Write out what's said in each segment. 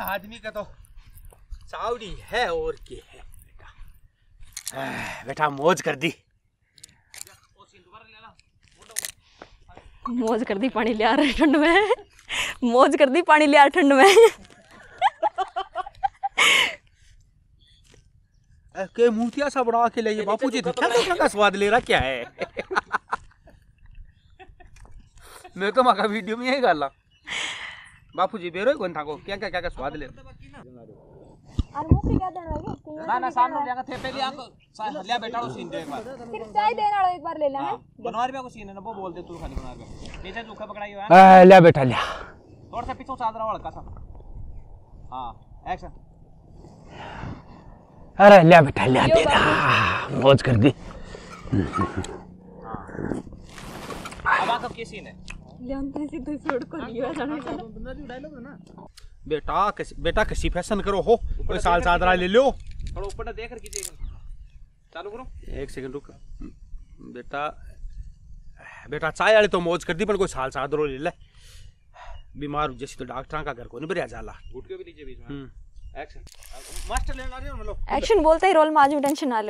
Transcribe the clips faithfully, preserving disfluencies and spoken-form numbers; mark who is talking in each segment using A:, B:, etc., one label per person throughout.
A: आदमी का तो चावड़ी है और क्या है बेटा। बेटा मौज कर दी,
B: मौज कर दी पानी लिया रहे ठंड में, मौज कर दी पानी लिया ठंड में।
A: के मूर्तियां सा बना के ले बापू जी, क्या का स्वाद ले रहा क्या है। मैं तो माका वीडियो में यही गाला बापू जी बेरो कौन था को क्या क्या क्या स्वाद ले।
B: और मुफ्ती क्या देना है
A: ना ना सामने लेगा थे पहले आंख लिया बेटा वो सीन दे एक बार,
B: सिर्फ चाय देना वाला एक बार ले लेना है।
A: बनवार में को सीन है ना वो बोल दे तू खाली बनवार में नीचे चोखा पकड़ाई हो है। ले बेटा ले थोड़ा सा पीछे चादर वाला का सा। हां एक्शन। अरे ले बेटा ले बेटा मौज कर दी। अब आका क्या सीन है
B: जानते से तो फ्लोट को लिया जाना है
A: डायलॉग है ना। बेटा कैसी बेटा कैसी फैशन करो हो, कोई साल चादरा ले लो। थोड़ा ऊपर देख कर कीजिए, चालू करो एक सेकंड रुक। बेटा बेटा चाय वाले तो मौज कर दी पर कोई साल चादरो ले ले। बीमार जैसी तो डॉक्टर का घर को नहीं भरिया जाला। गुटके भी लीजिए बीच में। एक्शन मास्टर लेना रहे हो मतलब
B: एक्शन बोलते ही रोल में आज में टेंशन ना लो।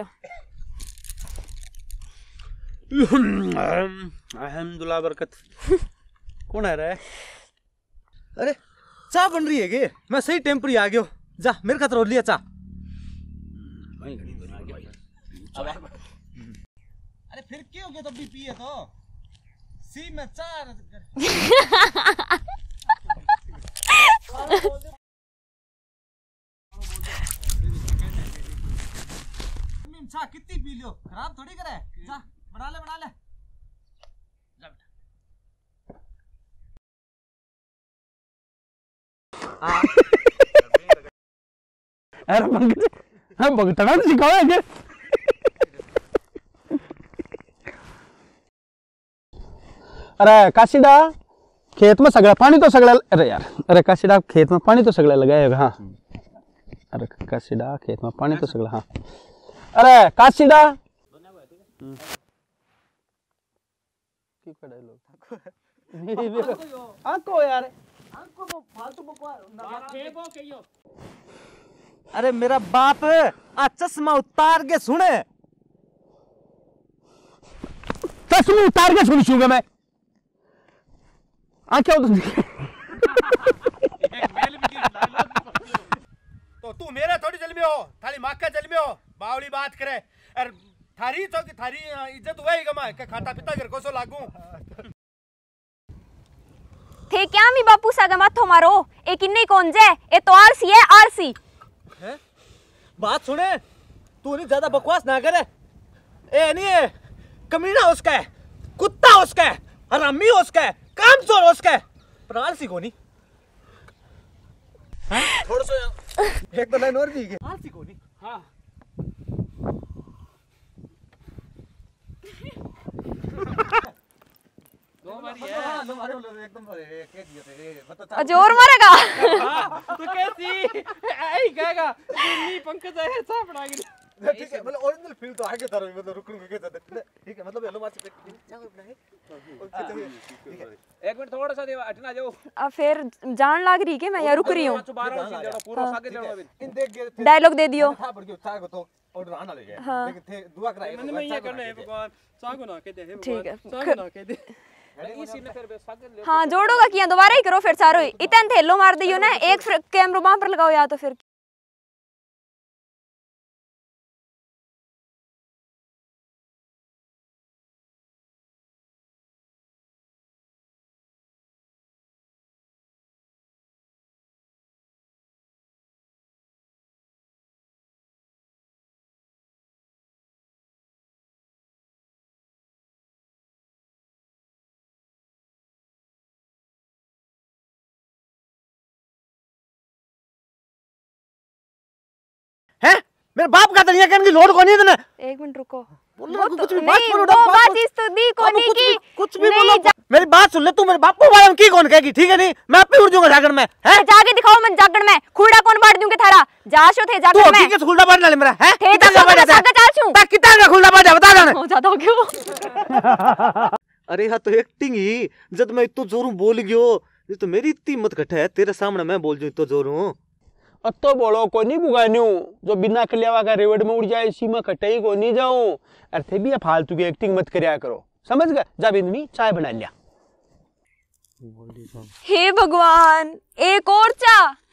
A: अल्हम्दुलिल्लाह बरकत। कौन है रे? अरे चाय बन रही है के? मैं सही टेम्परी आ गयो। जा मेरे खातर और लिया चा। अरे फिर क्यों गया तब भी पिए तो सी में चार चा कितनी पी लियो, खराब थोड़ी करे। जा बना ले बना ले जा बेटा। अरे पंकज हम भगतना तो सिखाओ आगे। अरे काशीडा खेत में सगड़ा पानी तो सगड़ा। अरे यार अरे काशीडा खेत में पानी तो सगड़ा लगाएगा। हाँ अरे काशीडा खेत में पानी तो सगड़ा। हाँ अरे काशीडा आंको यार आंको वो फालतू बकवास। अरे मेरा बाप आ चश्मा उतार के सुने, चश्मा उतार के सुन छूंगा मैं। आ क्या तो तू मेरे थोड़ी जल में हो, थारी माँ का जल में हो, बावली बात करे। अरे थारी तो थारी इज्जत वही गमा के खाता पिता घर को सो लागू
B: थे क्या मी बापू सागा माथो मारो एक इन्ने कौन जे ए तो आरसी है आरसी
A: है। बात सुने तू नहीं ज्यादा बकवास ना करे। ए नहीं है कमीना उसका है, कुत्ता उसका है, हरामी उसका है, कामचोर उसका है, पर आलसी को नहीं। थोड़ा सा एक तो लाइन और भी है आलसी को नहीं। हाँ दो बारी है दो बारी एकदम एक दिया थे मतलब
B: जोर मारेगा।
A: तो कैसी ऐ कहेगा नी पंकज है सा बना के ठीक है मतलब ओरिजिनल फील तो आगे तरह मतलब रुकूंगा के ठीक है मतलब हेलो मासी क्या करना है ठीक है एक मिनट थोड़ा सा दे हटना जाओ।
B: अब फिर जान लाग रही के मैं यहाँ रुक रही हूँ।
A: पूरा सागे लेना इन देख गए
B: डायलॉग दे दियो।
A: था बढ़ गया था को तो ऑर्डर आना ले गया लेकिन थे दुआ कराए मैंने मैं ये करना है भगवान सागो ना के दे है
B: ठीक है
A: सागो ना के दे इसी ने फिर सागे ले।
B: हाँ जोड़ोगा किया दोबारा ही करो फिर सारो ही इतन थेलो मार दियो ना एक कैमरा वहां पर लगाओ या तो फिर
A: हैं मेरे बाप का तनिया कहने की लोड कोनी है तने।
B: एक मिनट रुको
A: बोलो
B: वो
A: कुछ
B: तो,
A: भी बात
B: नहीं
A: बोलो
B: वो बात चीज तो दी कोनी की
A: कुछ भी बोलो मेरी बात सुन ले तू मेरे बाप को बारे में की कौन कहेगी ठीक है नहीं मैं आप ही उड़ जाऊंगा जागरण में हैं
B: जाके दिखाओ मन जागरण में खुड़ा कौन बांट दूंगे थारा जाशो थे जागरण में
A: तू ठीक है खुलदा बांट ले मेरा हैं
B: कितना बांट जाता है चार छू
A: ता कितना का खुलदा बांट बता दे
B: हो ज्यादा हो क्यों।
C: अरे हाँ तो एक्टिंग ही जब मैं इतो जोरू बोल गयो ये तो मेरी इतनी हिम्मत घटे है तेरे सामने मैं बोल जो इतो जोरू
A: अतो बोलो को नहीं बुगान्यू जो बिना कल्यावा का रेवड़ में उड़ जाए इसी में कटई को नहीं जाऊं। अरे भी फालतू की एक्टिंग मत करया करो, समझ गए? जा बिंदनी चाय बना लिया।
B: हे भगवान, एक और चा।